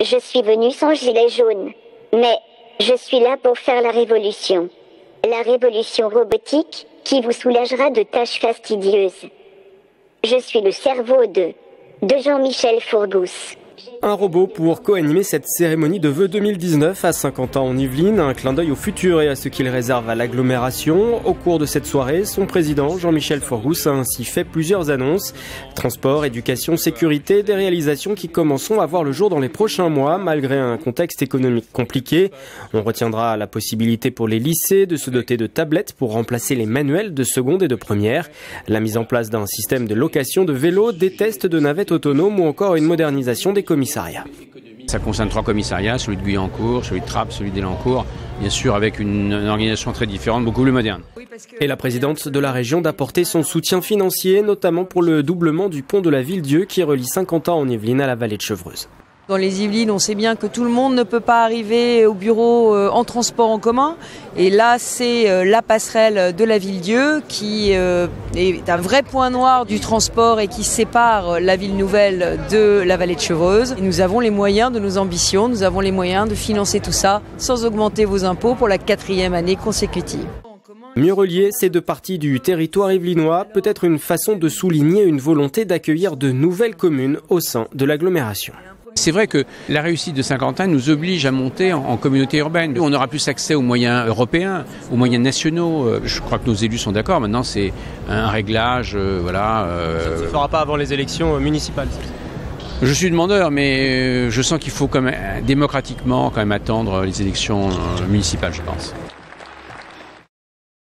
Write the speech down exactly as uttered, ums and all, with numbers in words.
Je suis venu sans gilet jaune. Mais, je suis là pour faire la révolution. La révolution robotique, qui vous soulagera de tâches fastidieuses. Je suis le cerveau de... de Jean-Michel Fourgousse. Un robot pour co-animer cette cérémonie de vœux deux mille dix-neuf à Saint-Quentin en Yvelines, un clin d'œil au futur et à ce qu'il réserve à l'agglomération. Au cours de cette soirée, son président Jean-Michel Fourgousse a ainsi fait plusieurs annonces. Transport, éducation, sécurité, des réalisations qui commenceront à voir le jour dans les prochains mois, malgré un contexte économique compliqué. On retiendra la possibilité pour les lycées de se doter de tablettes pour remplacer les manuels de seconde et de première, la mise en place d'un système de location de vélos, des tests de navettes autonomes ou encore une modernisation des commissariats. Ça concerne trois commissariats, celui de Guyancourt, celui de Trappes, celui d'Elancourt, bien sûr avec une, une organisation très différente, beaucoup plus moderne. Et la présidente de la région d'apporter son soutien financier, notamment pour le doublement du pont de la Ville-Dieu qui relie Saint-Quentin en Yvelines à la vallée de Chevreuse. Dans les Yvelines, on sait bien que tout le monde ne peut pas arriver au bureau en transport en commun. Et là, c'est la passerelle de la Ville-Dieu qui est un vrai point noir du transport et qui sépare la ville nouvelle de la vallée de Chevreuse. Et nous avons les moyens de nos ambitions, nous avons les moyens de financer tout ça sans augmenter vos impôts pour la quatrième année consécutive. Mieux relier ces deux parties du territoire yvelinois, peut-être une façon de souligner une volonté d'accueillir de nouvelles communes au sein de l'agglomération. C'est vrai que la réussite de Saint-Quentin nous oblige à monter en, en communauté urbaine. On aura plus accès aux moyens européens, aux moyens nationaux. Je crois que nos élus sont d'accord. Maintenant, c'est un réglage, euh, voilà. Euh... Ça ne se fera pas avant les élections municipales. Je suis demandeur, mais je sens qu'il faut quand même démocratiquement quand même attendre les élections municipales, je pense.